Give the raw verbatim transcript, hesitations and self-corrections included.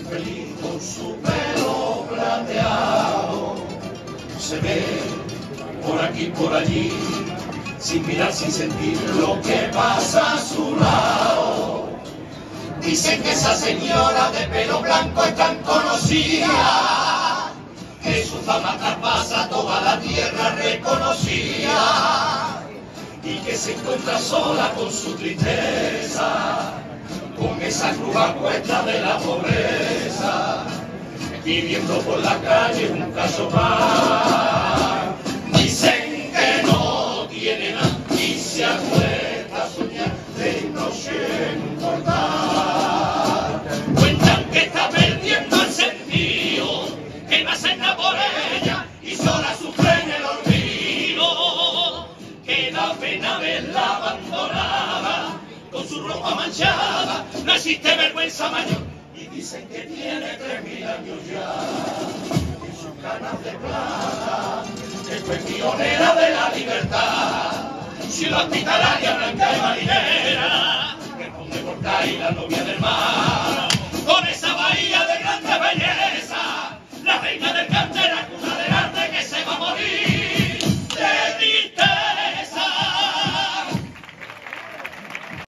infeliz con su pelo plateado. Se ve por aquí, por allí, sin mirar, sin sentir lo que pasa a su lado. Dicen que esa señora de pelo blanco es tan conocida, que su fama traspasa toda la tierra reconocida, y que se encuentra sola con su tristeza, con esa cruz a cuesta de la pobreza, viviendo por la calle un caso más. Dicen que no tiene nada y se acuesta a soñar de noche en un portal. Cuentan que está perdiendo el sentido, que no hace nada por ella y sola sufre en el olvido, que da pena verla abandonada, con su ropa manchada, no existe vergüenza mayor. Y dicen que tiene tres mil años ya, y sus canas de plata, que fue pionera de la libertad, ciudad hospitalaria, blanca y marinera, responde por caer la novia.